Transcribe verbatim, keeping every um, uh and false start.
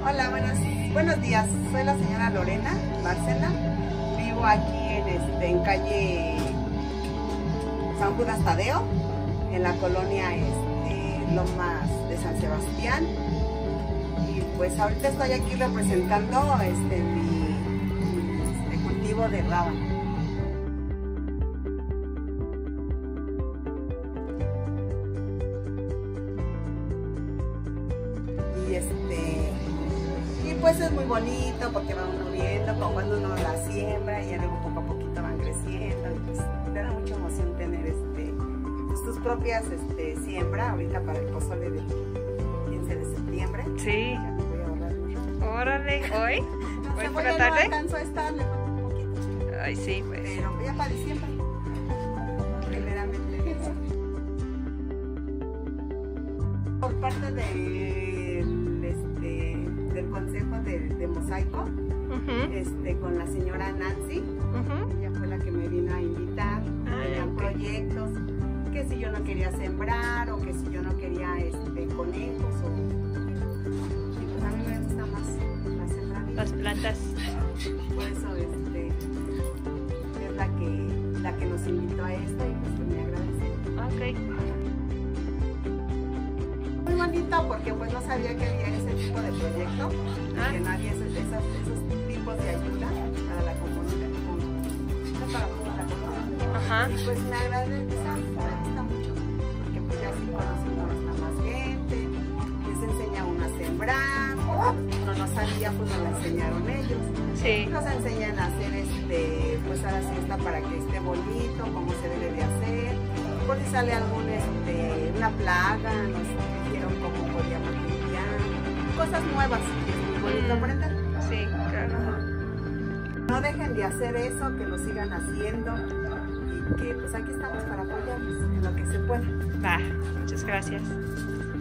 Hola, buenos, buenos días. Soy la señora Lorena Bárcena. Vivo aquí en, este, en calle San Judas Tadeo, en la colonia este, Lomas de San Sebastián. Y pues ahorita estoy aquí representando este, mi, mi este, cultivo de rábano. Y este y pues es muy bonito porque va uno viendo como cuando uno la siembra y luego poco a poquito van creciendo y pues te da mucha emoción tener este pues, tus propias este siembra ahorita para el pozole del quince de septiembre. Sí. Ya me voy a ahorrar mucho. Órale, hoy. No, Hoy se por voy, la no tarde. alcanzo a estar, le falta un poquito. Ay, sí, pues. Pero ya para diciembre. Primeramente. Por parte del, este, del consejo de, de Mosaico, Uh-huh. este, con la señora Nancy, Uh-huh. ella fue la que me vino a invitar, Ah, tenían ok. proyectos, que si yo no quería sembrar o que si yo no quería este, conejos o... Y pues a mí me gusta más la sembrar. Las plantas. Por eso este, es la que, la que nos invitó a esto y pues me agradece. Ok. Muy bonito porque pues no sabía que había ese tipo de proyecto, Ah. que no había esos, esos, esos tipos de ayuda para la comunidad, no para toda la comunidad. Ajá. Y pues me agradece, me gusta mucho, porque pues ya sí conocimos a más gente, les enseña uno a sembrar, uno no sabía, pues nos lo enseñaron ellos. Sí. Nos enseñan a hacer este, pues ahora sí está para que esté bonito, cómo se debe de hacer, por si sale algún este, una plaga, nos dijeron cómo podíamos limpiar, cosas nuevas, que es muy bonito Mm. aprender. Sí, claro. No dejen de hacer eso, que lo sigan haciendo y que pues aquí estamos para apoyarlos en lo que se pueda. Va, muchas gracias.